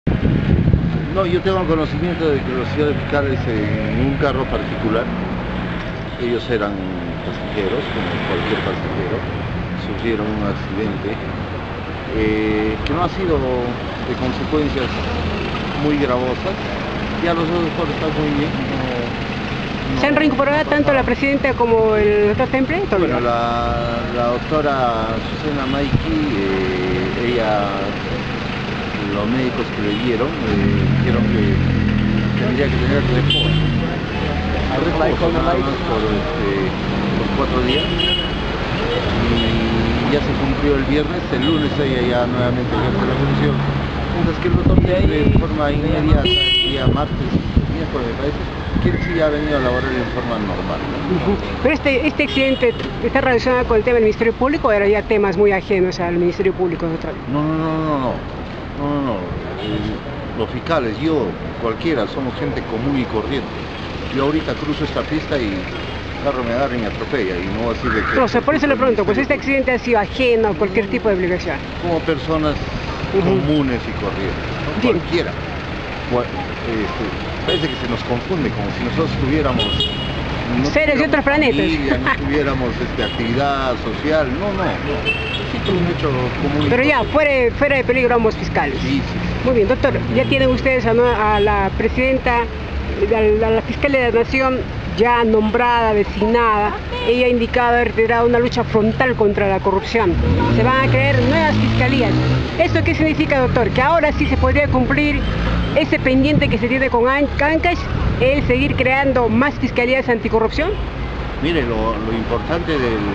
No, yo tengo conocimiento de que los señores fiscales en un carro particular, ellos eran pasajeros, como cualquier pasajero, sufrieron un accidente que no ha sido de consecuencias muy gravosas. Ya los dos por estar muy bien. ¿Se han reincorporado tanto la presidenta como el doctor Temple? Bueno, la doctora Susana Maiki, ella, los médicos que le dieron, dijeron que tendría que tener reposo. Reposo nada más por 4 días. Y ya se cumplió el viernes, el lunes ella ya nuevamente ejerce la función. Mientras que el doctor de forma inmediata, el día martes, miércoles me parece, que él sí ha venido a laborar en forma normal, ¿no? Pero este accidente está relacionado con el tema del Ministerio Público, o eran ya temas muy ajenos al Ministerio Público? No. Los fiscales, yo, cualquiera, somos gente común y corriente. Yo ahorita cruzo esta pista y me agarra y me atropella, y no va a decir de que... No, o sea, por eso le pregunto, pues este accidente ha sido ajeno a cualquier tipo de obligación. Como personas comunes y corrientes, ¿no? Cualquiera. Parece que se nos confunde, como si nosotros tuviéramos... seres de otros planetas. Familia, no tuviéramos actividad social, no. Sí, un hecho común. Pero ya, fuera de peligro ambos fiscales. Sí. Muy bien, doctor, ya tienen ustedes a la presidenta, a la fiscal de la Nación ya nombrada, designada. Ella ha indicado haber liderado una lucha frontal contra la corrupción. Se van a crear nuevas fiscalías. ¿Esto qué significa, doctor? Que ahora sí se podría cumplir ese pendiente que se tiene con Ancash, el seguir creando más fiscalías anticorrupción. Mire, lo importante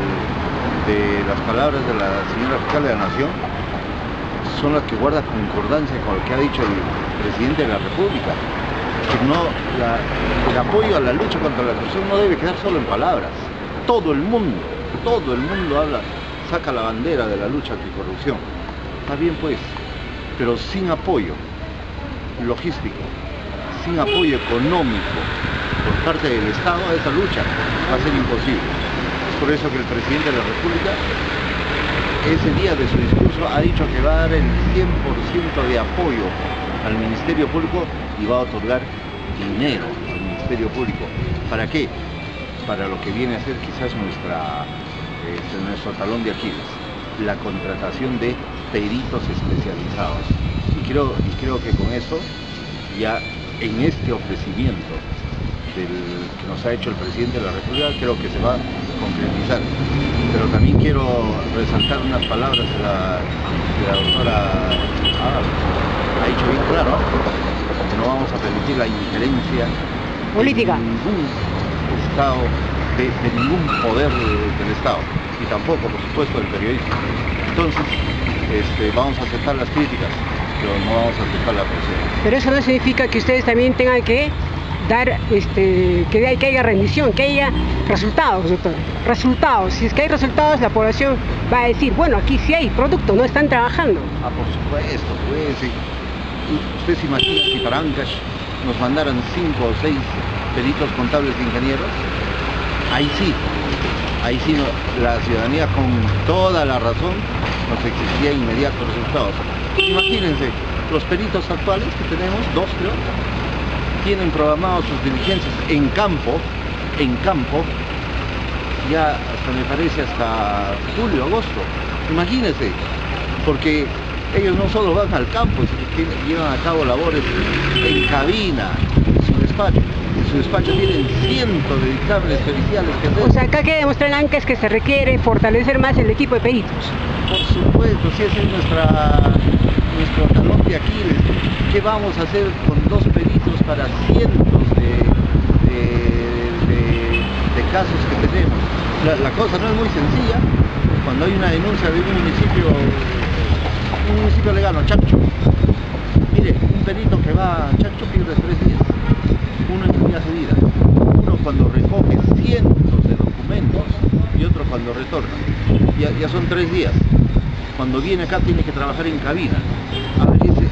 de las palabras de la señora fiscal de la Nación son las que guardan concordancia con lo que ha dicho el presidente de la República. Que el apoyo a la lucha contra la corrupción no debe quedar solo en palabras. Todo el mundo habla, saca la bandera de la lucha anticorrupción. Está bien pues, pero sin apoyo logístico, sin apoyo económico por parte del Estado, a esa lucha va a ser imposible. Es por eso que el presidente de la República ese día de su discurso ha dicho que va a dar el 100% de apoyo al Ministerio Público y va a otorgar dinero al Ministerio Público. ¿Para qué? Para lo que viene a ser quizás nuestro talón de Aquiles, la contratación de peritos especializados. Y creo que con eso, ya en este ofrecimiento que nos ha hecho el presidente de la República, creo que se va a concretizar. Pero también quiero resaltar unas palabras de la doctora Ábalos. Ha dicho bien claro que no vamos a permitir la injerencia política de ningún Estado, de ningún poder del Estado, y tampoco, por supuesto, del periodismo. Entonces, vamos a aceptar las críticas, pero no vamos a aceptar la presión. Pero eso no significa que ustedes también tengan que dar, que haya rendición, que haya resultados, doctor. Resultados. Si es que hay resultados, la población va a decir, bueno, aquí sí hay producto, no están trabajando. Por supuesto, pues. Sí. ¿Usted se imagina si para Ancash nos mandaran 5 o 6 peritos contables de ingenieros? Ahí sí la ciudadanía con toda la razón nos exigiría inmediatos resultados. Imagínense, los peritos actuales que tenemos, 2 creo, tienen programados sus diligencias en campo, ya hasta me parece hasta julio, agosto. Imagínense, porque ellos no solo van al campo, sino que llevan a cabo labores en cabina, en su despacho. En su despacho tienen cientos de dictámenes periciales que hacer. O sea, acá que demostrar Ancash que se requiere fortalecer más el equipo de peritos. Por supuesto, si ese es nuestro talón de Aquiles. ¿Qué vamos a hacer con 2 peritos para cientos de casos que tenemos? La cosa no es muy sencilla. Cuando hay una denuncia de un municipio lejano, Chacho, mire, un perito que va a Chacho pierde 3 días, uno en unidad cedida, uno cuando recoge cientos de documentos y otro cuando retorna, ya son 3 días. Cuando viene acá tiene que trabajar en cabina. Ese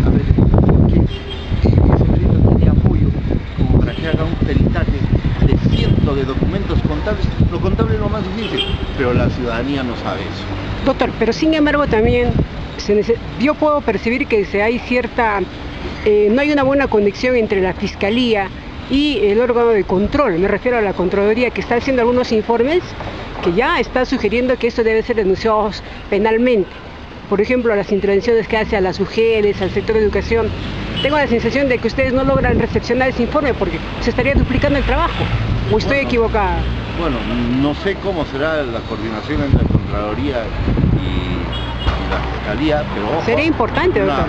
perito tiene apoyo como para que haga un peritaje de cientos de documentos contables. Lo contable es lo más difícil, pero la ciudadanía no sabe eso. Doctor, pero sin embargo también yo puedo percibir que hay cierta no hay una buena conexión entre la Fiscalía y el órgano de control. Me refiero a la Contraloría, que está haciendo algunos informes que ya está sugiriendo que esto debe ser denunciado penalmente. Por ejemplo, las intervenciones que hace a las mujeres, al sector de educación. Tengo la sensación de que ustedes no logran recepcionar ese informe porque se estaría duplicando el trabajo. ¿O estoy equivocada? Bueno, no sé cómo será la coordinación entre la Contraloría y la Fiscalía, pero ojo, sería importante, doctor.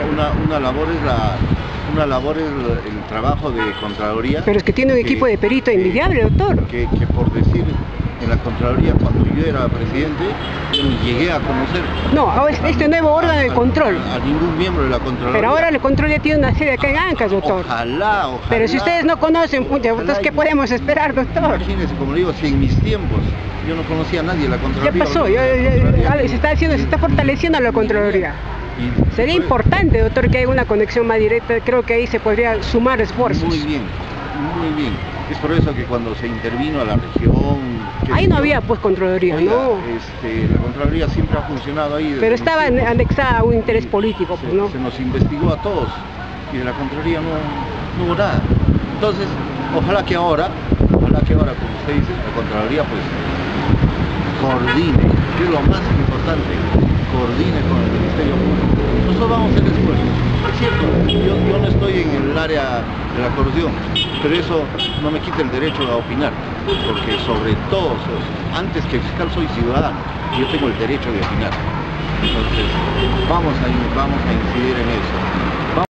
Una labor es el trabajo de Contraloría. Pero es que tiene un equipo de perito envidiable, doctor. Que por decir, en la Contraloría, cuando yo era presidente, yo no llegué a conocer. No, ahora este nuevo órgano de control. A ningún miembro de la Contraloría. Pero ahora el control ya tiene una sede acá en Ancash, doctor. Ojalá. Pero si ustedes no conocen, entonces ¿qué podemos esperar, doctor? Imagínense, como le digo, si en mis tiempos yo no conocía a nadie de la Contraloría. ¿Qué pasó? Se está fortaleciendo la Contraloría. Sería importante, doctor, que haya una conexión más directa. Creo que ahí se podría sumar esfuerzos. Muy bien, muy bien. Es por eso que cuando se intervino a la región... Ahí no había pues Contraloría, oiga, ¿no? La Contraloría siempre ha funcionado ahí. Pero estaba anexada a un interés político, pues, ¿no? Se nos investigó a todos y de la Contraloría no hubo nada. Entonces, ojalá que ahora, como usted dice, la Contraloría pues coordine, que es lo más importante, coordine con el Ministerio Público. Nosotros vamos a hacer esfuerzos. Es cierto, yo no estoy en el área de la corrupción, pero eso no me quita el derecho a opinar, porque sobre todo, antes que fiscal soy ciudadano, y yo tengo el derecho de opinar. Entonces, vamos a incidir en eso.